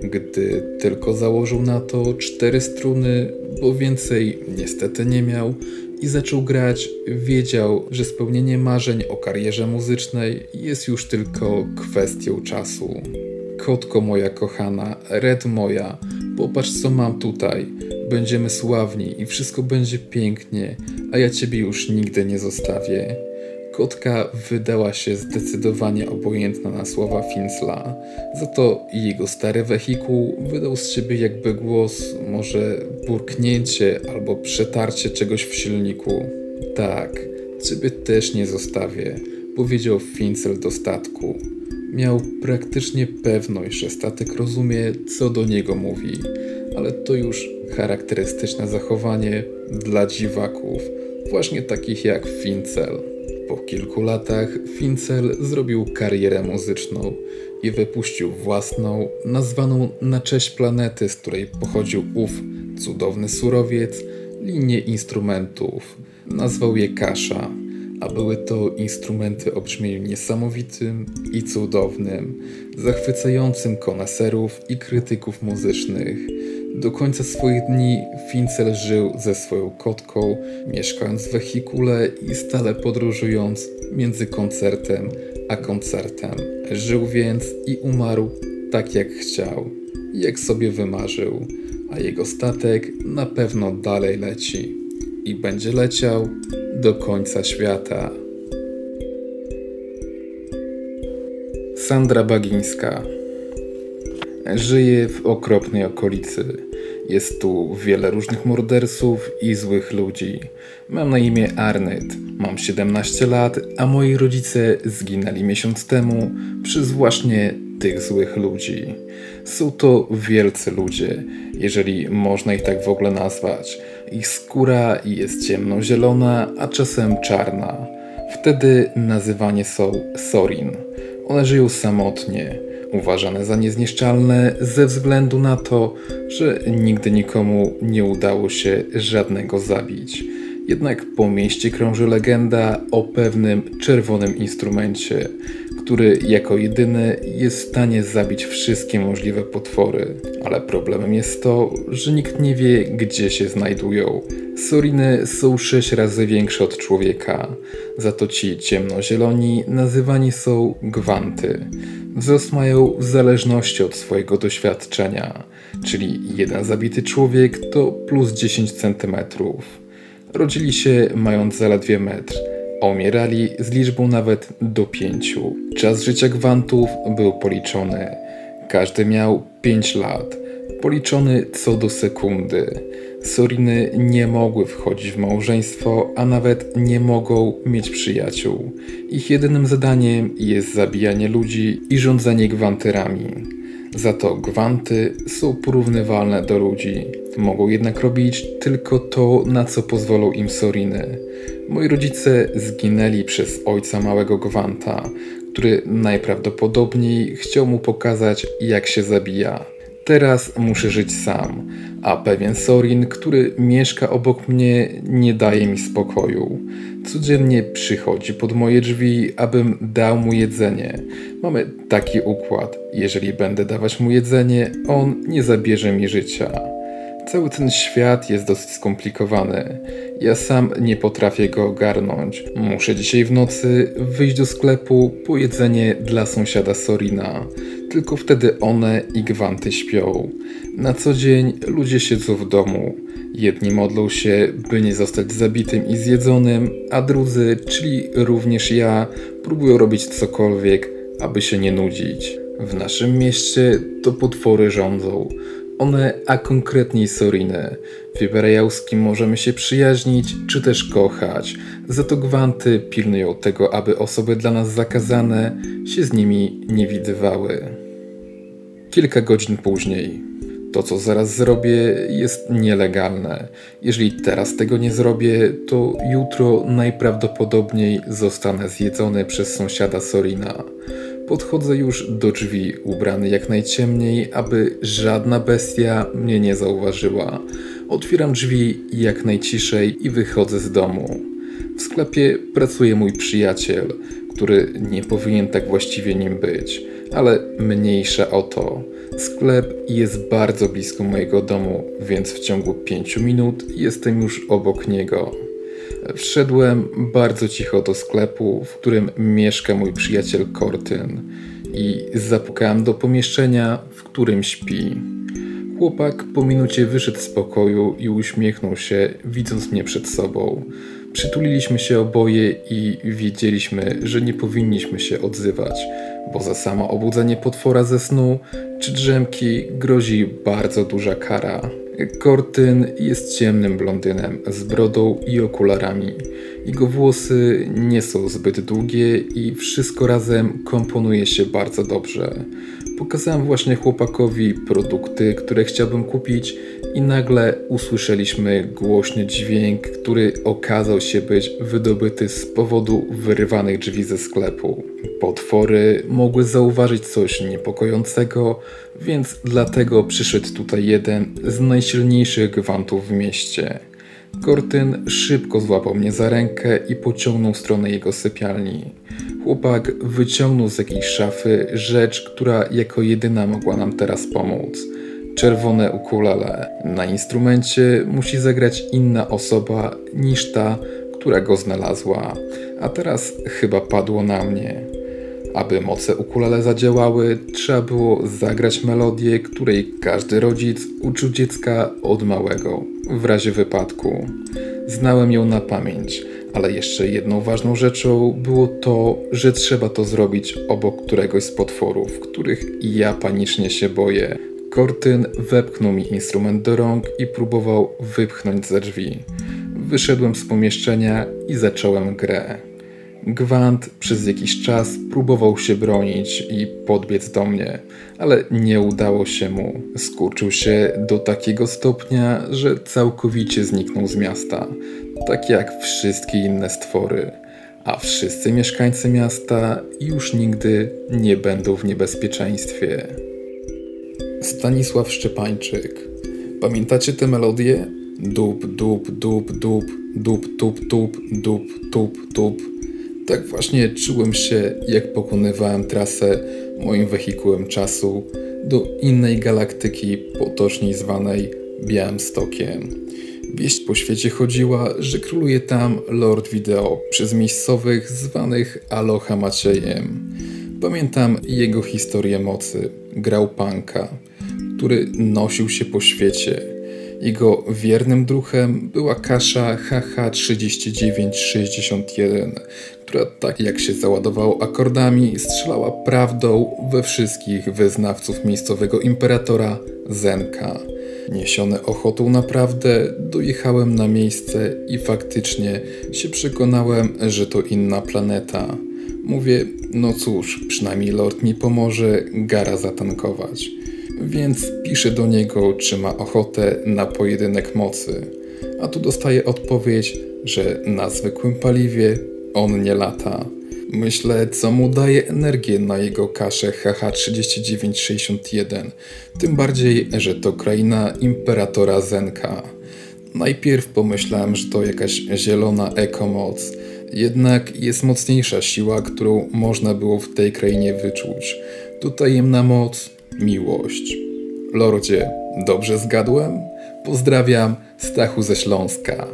Gdy tylko założył na to cztery struny, bo więcej niestety nie miał, i zaczął grać, wiedział, że spełnienie marzeń o karierze muzycznej jest już tylko kwestią czasu. Kotko moja kochana, Red moja, popatrz co mam tutaj. Będziemy sławni i wszystko będzie pięknie, a ja ciebie już nigdy nie zostawię. Kotka wydała się zdecydowanie obojętna na słowa Fincla. Za to jego stary wehikuł wydał z siebie jakby głos, może burknięcie albo przetarcie czegoś w silniku. Tak, ciebie też nie zostawię, powiedział Fincel do statku. Miał praktycznie pewność, że statek rozumie, co do niego mówi, ale to już charakterystyczne zachowanie dla dziwaków, właśnie takich jak Fincel. Po kilku latach Fincel zrobił karierę muzyczną i wypuścił własną, nazwaną na cześć planety, z której pochodził ów cudowny surowiec, linię instrumentów. Nazwał je Kasza, a były to instrumenty o brzmieniu niesamowitym i cudownym, zachwycającym koneserów i krytyków muzycznych. Do końca swoich dni Fincel żył ze swoją kotką, mieszkając w wehikule i stale podróżując między koncertem a koncertem. Żył więc i umarł tak jak chciał, jak sobie wymarzył, a jego statek na pewno dalej leci i będzie leciał do końca świata. Sandra Bagińska żyje w okropnej okolicy. Jest tu wiele różnych morderców i złych ludzi. Mam na imię Arnyt, mam siedemnaście lat, a moi rodzice zginęli miesiąc temu przez właśnie tych złych ludzi. Są to wielcy ludzie, jeżeli można ich tak w ogóle nazwać. Ich skóra jest ciemnozielona, a czasem czarna. Wtedy nazywani są Sorin. One żyją samotnie, uważane za niezniszczalne ze względu na to, że nigdy nikomu nie udało się żadnego zabić. Jednak po mieście krąży legenda o pewnym czerwonym instrumencie, który jako jedyny jest w stanie zabić wszystkie możliwe potwory. Ale problemem jest to, że nikt nie wie, gdzie się znajdują. Soriny są sześć razy większe od człowieka, za to ci ciemnozieloni nazywani są gwanty. Wzrost mają w zależności od swojego doświadczenia, czyli jeden zabity człowiek to plus dziesięć centymetrów. Rodzili się mając zaledwie metr, a umierali z liczbą nawet do pięciu. Czas życia gwantów był policzony. Każdy miał pięć lat, policzony co do sekundy. Soriny nie mogły wchodzić w małżeństwo, a nawet nie mogą mieć przyjaciół. Ich jedynym zadaniem jest zabijanie ludzi i rządzenie gwantyrami. Za to gwanty są porównywalne do ludzi. Mogą jednak robić tylko to, na co pozwolą im soriny. Moi rodzice zginęli przez ojca małego gwanta, który najprawdopodobniej chciał mu pokazać, jak się zabija. Teraz muszę żyć sam, a pewien Sorin, który mieszka obok mnie, nie daje mi spokoju. Codziennie przychodzi pod moje drzwi, abym dał mu jedzenie. Mamy taki układ: jeżeli będę dawać mu jedzenie, on nie zabierze mi życia. Cały ten świat jest dosyć skomplikowany. Ja sam nie potrafię go ogarnąć. Muszę dzisiaj w nocy wyjść do sklepu po jedzenie dla sąsiada Sorina. Tylko wtedy one i gwanty śpią. Na co dzień ludzie siedzą w domu. Jedni modlą się, by nie zostać zabitym i zjedzonym, a drudzy, czyli również ja, próbują robić cokolwiek, aby się nie nudzić. W naszym mieście to potwory rządzą. One, a konkretniej Soriny. Wybierają, z kim możemy się przyjaźnić, czy też kochać. Za to gwanty pilnują tego, aby osoby dla nas zakazane się z nimi nie widywały. Kilka godzin później. To, co zaraz zrobię, jest nielegalne. Jeżeli teraz tego nie zrobię, to jutro najprawdopodobniej zostanę zjedzony przez sąsiada Sorina. Podchodzę już do drzwi, ubrany jak najciemniej, aby żadna bestia mnie nie zauważyła. Otwieram drzwi jak najciszej i wychodzę z domu. W sklepie pracuje mój przyjaciel, który nie powinien tak właściwie nim być, ale mniejsza o to. Sklep jest bardzo blisko mojego domu, więc w ciągu pięciu minut jestem już obok niego. Wszedłem bardzo cicho do sklepu, w którym mieszka mój przyjaciel Cortyn, i zapukałem do pomieszczenia, w którym śpi. Chłopak po minucie wyszedł z pokoju i uśmiechnął się, widząc mnie przed sobą. Przytuliliśmy się oboje i wiedzieliśmy, że nie powinniśmy się odzywać, bo za samo obudzenie potwora ze snu czy drzemki grozi bardzo duża kara. Cortyn jest ciemnym blondynem z brodą i okularami. Jego włosy nie są zbyt długie i wszystko razem komponuje się bardzo dobrze. Pokazałem właśnie chłopakowi produkty, które chciałbym kupić, i nagle usłyszeliśmy głośny dźwięk, który okazał się być wydobyty z powodu wyrywanych drzwi ze sklepu. Potwory mogły zauważyć coś niepokojącego, więc dlatego przyszedł tutaj jeden z najsilniejszych gwantów w mieście. Cortyn szybko złapał mnie za rękę i pociągnął w stronę jego sypialni. Chłopak wyciągnął z jakiejś szafy rzecz, która jako jedyna mogła nam teraz pomóc. Czerwone ukulele. Na instrumencie musi zagrać inna osoba niż ta, która go znalazła. A teraz chyba padło na mnie. Aby moce ukulele zadziałały, trzeba było zagrać melodię, której każdy rodzic uczył dziecka od małego, w razie wypadku. Znałem ją na pamięć, ale jeszcze jedną ważną rzeczą było to, że trzeba to zrobić obok któregoś z potworów, których ja panicznie się boję. Cortyn wepchnął mi instrument do rąk i próbował wypchnąć ze drzwi. Wyszedłem z pomieszczenia i zacząłem grę. Gwant przez jakiś czas próbował się bronić i podbiec do mnie, ale nie udało się mu. Skurczył się do takiego stopnia, że całkowicie zniknął z miasta, tak jak wszystkie inne stwory. A wszyscy mieszkańcy miasta już nigdy nie będą w niebezpieczeństwie. Stanisław Szczepańczyk. Pamiętacie tę melodię? Dup, dup, dup, dup, dup, tup, tup, dup, tup, tup. Tak właśnie czułem się, jak pokonywałem trasę moim wehikułem czasu do innej galaktyki, potocznie zwanej Białymstokiem. Wieść po świecie chodziła, że króluje tam Lord Wideo, przez miejscowych zwanych Aloha Maciejem. Pamiętam jego historię mocy. Grał punka, który nosił się po świecie. Jego wiernym druhem była kasza H H trzydzieści dziewięć sześćdziesiąt jeden, która tak jak się załadowało akordami, strzelała prawdą we wszystkich wyznawców miejscowego imperatora Zenka. Niesiony ochotą naprawdę, dojechałem na miejsce i faktycznie się przekonałem, że to inna planeta. Mówię, no cóż, przynajmniej Lord mi pomoże gara zatankować. Więc piszę do niego, czy ma ochotę na pojedynek mocy. A tu dostaję odpowiedź, że na zwykłym paliwie on nie lata. Myślę, co mu daje energię na jego kaszę H H trzydzieści dziewięć sześćdziesiąt jeden. Tym bardziej, że to kraina imperatora Zenka. Najpierw pomyślałem, że to jakaś zielona ekomoc. Jednak jest mocniejsza siła, którą można było w tej krainie wyczuć. To tajemna moc, miłość. Lordzie, dobrze zgadłem? Pozdrawiam, Stachu ze Śląska.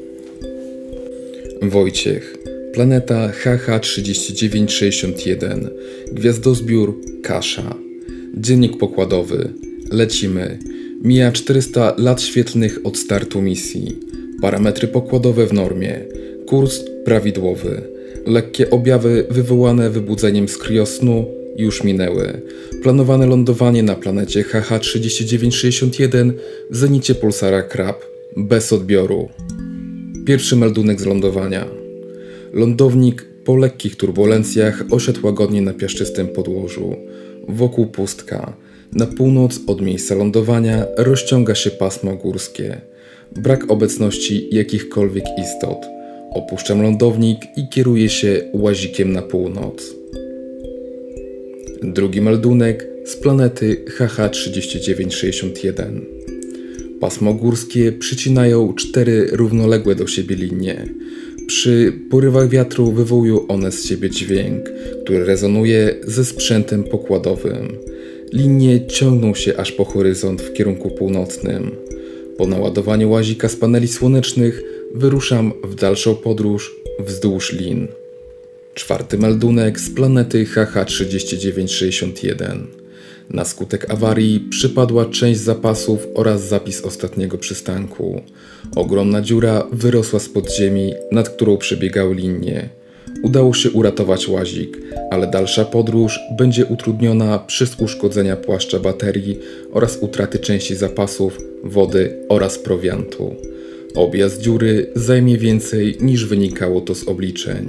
Wojciech. Planeta H H trzydzieści dziewięć sześćdziesiąt jeden. Gwiazdozbiór Kasza. Dziennik pokładowy. Lecimy. Mija czterysta lat świetlnych od startu misji. Parametry pokładowe w normie. Kurs prawidłowy. Lekkie objawy wywołane wybudzeniem z kriosnu już minęły. Planowane lądowanie na planecie H H trzydzieści dziewięć sześćdziesiąt jeden w zenicie pulsara Krab. Bez odbioru. Pierwszy meldunek z lądowania. Lądownik po lekkich turbulencjach osiadł łagodnie na piaszczystym podłożu. Wokół pustka. Na północ od miejsca lądowania rozciąga się pasmo górskie. Brak obecności jakichkolwiek istot. Opuszczam lądownik i kieruję się łazikiem na północ. Drugi meldunek z planety H H trzydzieści dziewięć sześćdziesiąt jeden. Pasmo górskie przycinają cztery równoległe do siebie linie. Przy porywach wiatru wywołują one z siebie dźwięk, który rezonuje ze sprzętem pokładowym. Linie ciągną się aż po horyzont w kierunku północnym. Po naładowaniu łazika z paneli słonecznych wyruszam w dalszą podróż wzdłuż lin. Czwarty meldunek z planety H H trzydzieści dziewięć sześćdziesiąt jeden. Na skutek awarii przypadła część zapasów oraz zapis ostatniego przystanku. Ogromna dziura wyrosła z podziemi, nad którą przebiegały linie. Udało się uratować łazik, ale dalsza podróż będzie utrudniona przez uszkodzenia płaszcza baterii oraz utraty części zapasów, wody oraz prowiantu. Objazd dziury zajmie więcej niż wynikało to z obliczeń.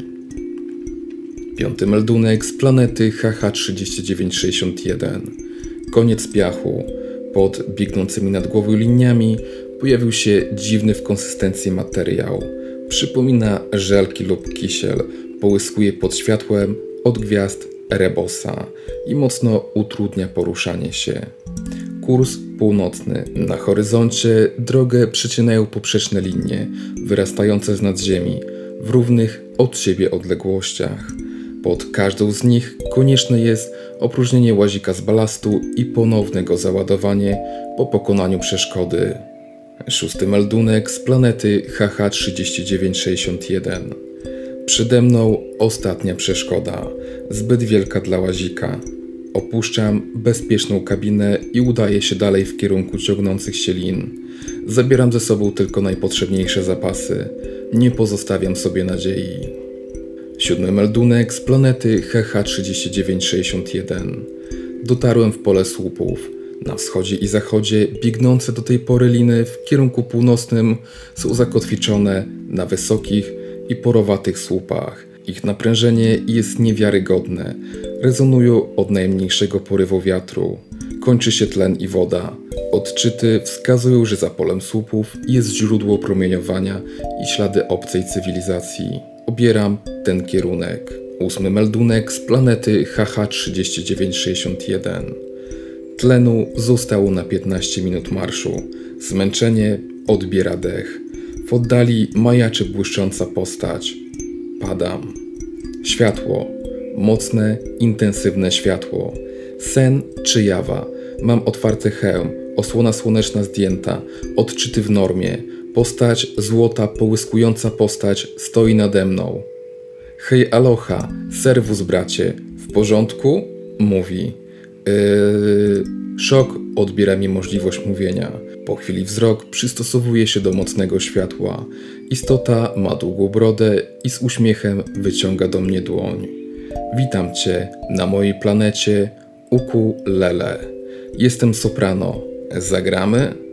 Piąty meldunek z planety H H trzydzieści dziewięć sześćdziesiąt jeden. Koniec piachu. Pod biegnącymi nad głową liniami pojawił się dziwny w konsystencji materiał. Przypomina żelki lub kisiel. Połyskuje pod światłem od gwiazd Erebosa i mocno utrudnia poruszanie się. Kurs północny. Na horyzoncie drogę przecinają poprzeczne linie wyrastające z nadziemi w równych od siebie odległościach. Pod każdą z nich konieczne jest opróżnienie łazika z balastu i ponowne go załadowanie po pokonaniu przeszkody. Szósty meldunek z planety H H trzydzieści dziewięć sześćdziesiąt jeden. Przede mną ostatnia przeszkoda, zbyt wielka dla łazika. Opuszczam bezpieczną kabinę i udaję się dalej w kierunku ciągnących się lin. Zabieram ze sobą tylko najpotrzebniejsze zapasy. Nie pozostawiam sobie nadziei. Siódmy meldunek z planety H H trzydzieści dziewięć sześćdziesiąt jeden. Dotarłem w pole słupów. Na wschodzie i zachodzie biegnące do tej pory liny w kierunku północnym są zakotwiczone na wysokich i porowatych słupach. Ich naprężenie jest niewiarygodne. Rezonują od najmniejszego porywu wiatru. Kończy się tlen i woda. Odczyty wskazują, że za polem słupów jest źródło promieniowania i ślady obcej cywilizacji. Obieram ten kierunek. Ósmy meldunek z planety H H trzydzieści dziewięć sześćdziesiąt jeden. Tlenu zostało na piętnaście minut marszu. Zmęczenie odbiera dech. W oddali majaczy błyszcząca postać. Padam. Światło. Mocne, intensywne światło. Sen czy jawa? Mam otwarty hełm, osłona słoneczna zdjęta, odczyty w normie. Postać, złota, połyskująca postać stoi nade mną. Hej, aloha, serwus bracie, w porządku? Mówi. Yy... Szok odbiera mi możliwość mówienia. Po chwili wzrok przystosowuje się do mocnego światła. Istota ma długą brodę i z uśmiechem wyciąga do mnie dłoń. Witam cię na mojej planecie Ukulele. Jestem soprano. Zagramy?